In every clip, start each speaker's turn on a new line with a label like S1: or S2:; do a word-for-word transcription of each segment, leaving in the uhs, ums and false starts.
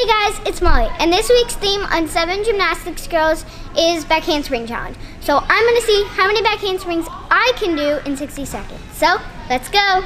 S1: guys, it's Molly, and this week's theme on Seven Gymnastics Girls is back handspring challenge. So I'm gonna see how many back handsprings I can do in sixty seconds. So let's go.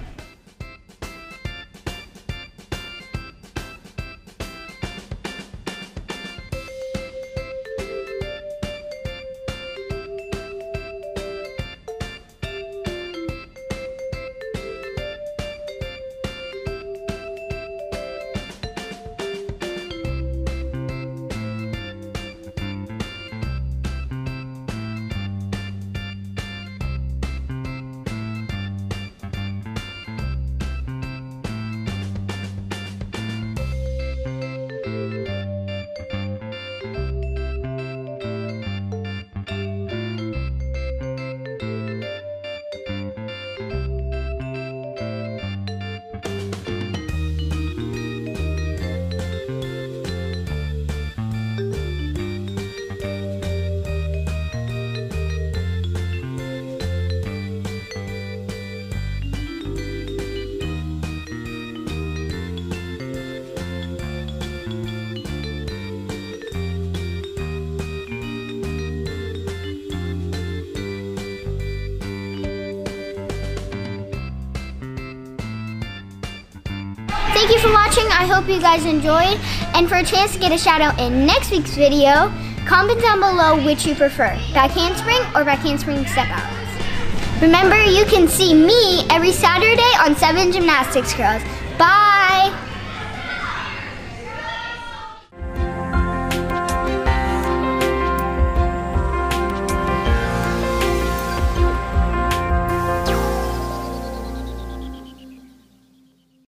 S1: Thank you for watching. I hope you guys enjoyed. And for a chance to get a shout out in next week's video, comment down below which you prefer, back handspring or back handspring step outs. Remember, you can see me every Saturday on Seven Gymnastics Girls. Bye!